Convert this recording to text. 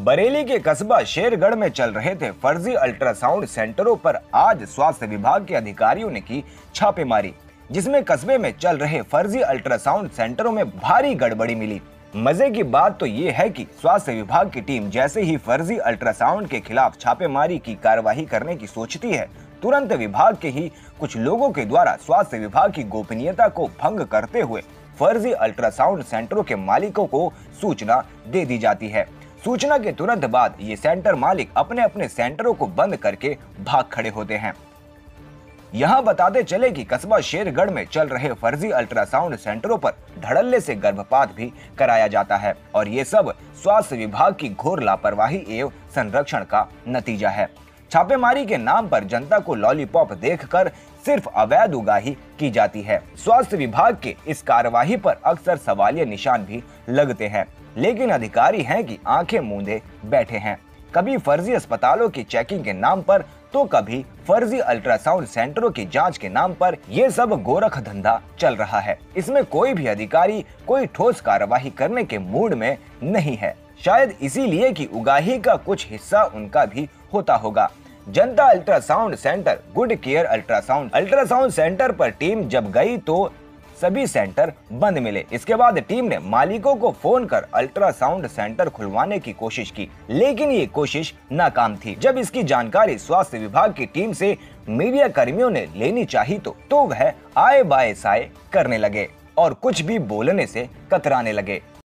बरेली के कस्बा शेरगढ़ में चल रहे थे फर्जी अल्ट्रासाउंड सेंटरों पर आज स्वास्थ्य विभाग के अधिकारियों ने की छापेमारी, जिसमें कस्बे में चल रहे फर्जी अल्ट्रासाउंड सेंटरों में भारी गड़बड़ी मिली। मजे की बात तो ये है कि स्वास्थ्य विभाग की टीम जैसे ही फर्जी अल्ट्रासाउंड के खिलाफ छापेमारी की कार्रवाई करने की सोचती है, तुरंत विभाग के ही कुछ लोगों के द्वारा स्वास्थ्य विभाग की गोपनीयता को भंग करते हुए फर्जी अल्ट्रासाउंड सेंटरों के मालिकों को सूचना दे दी जाती है। सूचना के तुरंत बाद ये सेंटर मालिक अपने अपने सेंटरों को बंद करके भाग खड़े होते हैं। यहाँ बताते चले कि कस्बा शेरगढ़ में चल रहे फर्जी अल्ट्रासाउंड सेंटरों पर धड़ल्ले से गर्भपात भी कराया जाता है और ये सब स्वास्थ्य विभाग की घोर लापरवाही एवं संरक्षण का नतीजा है। छापेमारी के नाम पर जनता को लॉलीपॉप देखकर सिर्फ अवैध उगाही की जाती है। स्वास्थ्य विभाग के इस कार्यवाही पर अक्सर सवालिया निशान भी लगते हैं, लेकिन अधिकारी हैं कि आंखें मूंदे बैठे हैं। कभी फर्जी अस्पतालों की चेकिंग के नाम पर तो कभी फर्जी अल्ट्रासाउंड सेंटरों की जांच के नाम पर ये सब गोरख धंधा चल रहा है। इसमें कोई भी अधिकारी कोई ठोस कार्यवाही करने के मूड में नहीं है। शायद इसीलिए कि उगाही का कुछ हिस्सा उनका भी होता होगा। Janata ultrasound centre, good care ultrasound centre पर टीम जब गई तो सभी सेंटर बंद मिले। इसके बाद टीम ने मालिकों को फोन कर अल्ट्रासाउंड सेंटर खुलवाने की कोशिश की, लेकिन ये कोशिश नाकाम थी। जब इसकी जानकारी स्वास्थ्य विभाग की टीम से मीडिया कर्मियों ने लेनी चाहिए तो वह आए बाए साए करने लगे और कुछ भी बोलने से कतराने लगे।